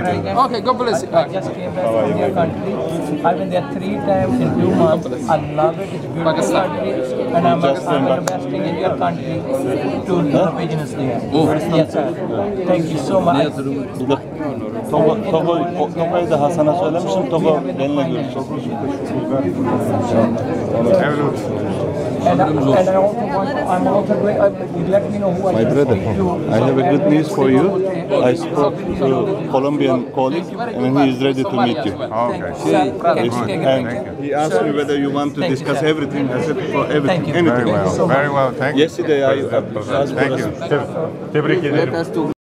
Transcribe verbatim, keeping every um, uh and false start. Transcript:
President. Okay, God bless you. I, I just came back from their country. I've been there three times in two months. I love it. It's a beautiful country, and I'm, I'm investing in your country to do the business there. Yes, sir. Thank you so much. Togo, Togo, Togo'yu da Hasan'a söylemiştim. Togo benimle görüşecek. And, I, and I also want, I'm also going, uh, you let me know who I My can brother, speak to. I have a good news for you. I spoke to a Colombian colleague and he is ready to meet you. Okay. And he asked me whether you want to Thank discuss you, everything. I said for everything, you. anything. Very well. Very well. Thank you. Yesterday I asked Thank you. Tebrik ederim.